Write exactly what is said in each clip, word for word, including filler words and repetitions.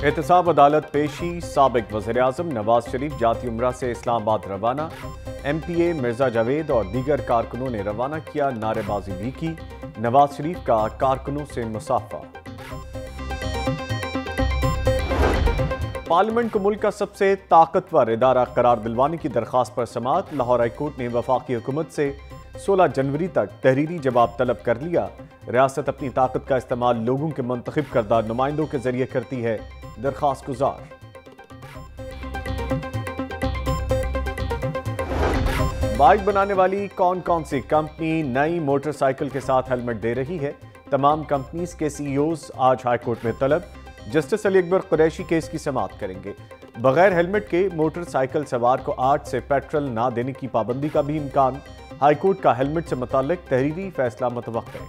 एहतसाब अदालत पेशी, साबिक वज़ीर-ए-आज़म नवाज शरीफ जाती उम्रा से इस्लामाबाद रवाना। M P A Mirza Javed और दीगर कारकुनों ने रवाना किया, नारेबाजी भी की। नवाज शरीफ का कारकुनों से मुसाफा। पार्लियामेंट को मुल्क का सबसे ताकतवर इदारा करार दिलवाने की दरख्वास्त पर समाअत। लाहौर हाई कोर्ट ने वफाकी हुकूमत से सोलह जनवरी तक तहरीरी जवाब तलब कर लिया। रियासत अपनी ताकत का इस्तेमाल लोगों के मुंतखब करदा नुमाइंदों के जरिए करती है, दरख्वास्त गुजार। बाइक बनाने वाली कौन कौन सी कंपनी नई मोटरसाइकिल के साथ हेलमेट दे रही है? तमाम कंपनीज के सी ई ओज आज हाई कोर्ट में तलब। जस्टिस अली अकबर कुरैशी केस की समाअत करेंगे। बगैर हेलमेट के मोटरसाइकिल सवार को आज से पेट्रोल ना देने की पाबंदी का भी इम्कान। हाई कोर्ट का हेलमेट से मुताल्लिक तहरीरी फैसला मुतवक्किल।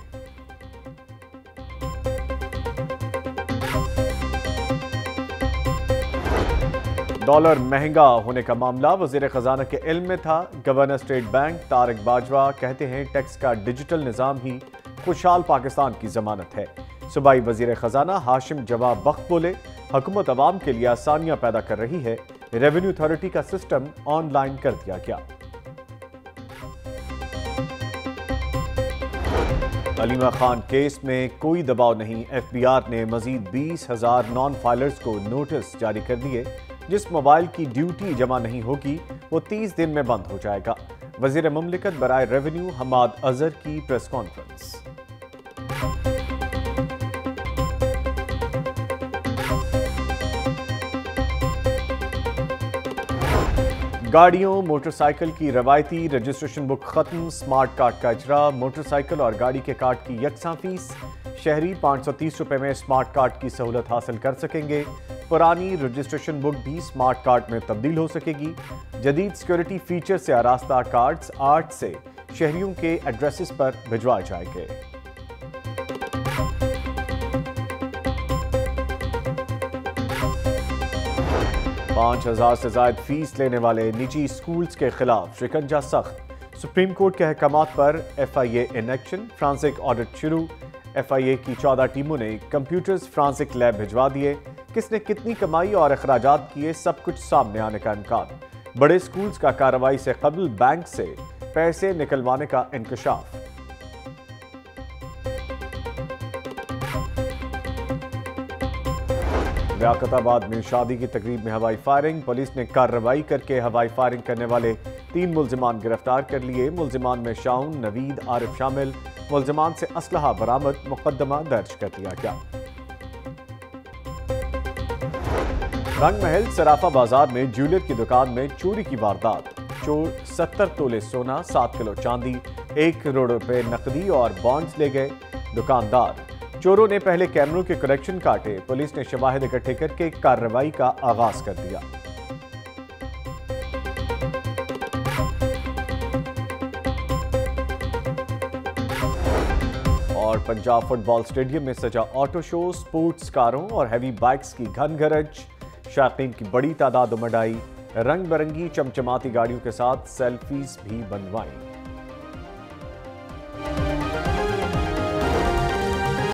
डॉलर महंगा होने का मामला वजीर खजाना के इल्म में था। Governor State Bank Tariq Bajwa कहते हैं टैक्स का डिजिटल निज़ाम ही खुशहाल पाकिस्तान की जमानत है। सूबाई वजीर खजाना हाशिम जवाब बख्त बोले, हुकूमत अवाम के लिए आसानियां पैदा कर रही है। रेवेन्यू अथॉरिटी का सिस्टम ऑनलाइन कर दिया गया। अलीमा खान केस में कोई दबाव नहीं। एफ बी आर ने मजीद बीस हजार नॉन फाइलर्स को नोटिस जारी कर दिए। जिस मोबाइल की ड्यूटी जमा नहीं होगी वो तीस दिन में बंद हो जाएगा। वजीर मुमलिकत बराए रेवेन्यू हमाद अजहर की प्रेस कॉन्फ्रेंस। गाड़ियों मोटरसाइकिल की रवायती रजिस्ट्रेशन बुक खत्म। स्मार्ट कार्ड का इजरा। मोटरसाइकिल और गाड़ी के कार्ड की यकसा फीस। शहरी पाँच सौ तीस रुपए में स्मार्ट कार्ड की सहूलत हासिल कर सकेंगे। पुरानी रजिस्ट्रेशन बुक भी स्मार्ट कार्ड में तब्दील हो सकेगी। जदीद सिक्योरिटी फीचर से आरास्ता कार्ड्स आठ से शहरियों के एड्रेसेस पर भिजवाए जाएंगे। पाँच हजार से ज्यादा फीस लेने वाले निजी स्कूल्स के खिलाफ शिकंजा सख्त। सुप्रीम कोर्ट के अहकामात पर F I A in action. Forensic audit शुरू। एफ आई ए की चौदह टीमों ने कंप्यूटर्स फ्रांसिक लैब भिजवा दिए। किसने कितनी कमाई और अखराजात किए सब कुछ सामने आने का इम्कान। बड़े स्कूल्स का कार्रवाई से कबल बैंक से पैसे निकलवाने का इंकशाफ। लियाकताबाद में शादी की तकरीब में हवाई फायरिंग। पुलिस ने कार्रवाई करके हवाई फायरिंग करने वाले तीन मुल्जिमान गिरफ्तार कर लिए। मुल्जिमान में शाउन, नवीद, आरिफ शामिल। मुल्जिमान से असलहा बरामद। मुकदमा दर्ज कर दिया गया। रंग महल सराफा बाजार में ज्वेलर की दुकान में चोरी की वारदात। चोर सत्तर तोले सोना, सात किलो चांदी, एक करोड़ रुपए नकदी और बॉन्ड्स ले गए। दुकानदार चोरों ने पहले कैमरों के कलेक्शन काटे। पुलिस ने शवाहिद इकट्ठे करके कार्रवाई का आगाज कर दिया। और पंजाब फुटबॉल स्टेडियम में सजा ऑटो शो, स्पोर्ट्स कारों और हैवी बाइक्स की घन गरज। शायकीन की बड़ी तादाद उमड़ आई। रंग बिरंगी चमचमाती गाड़ियों के साथ सेल्फीज भी बनवाई।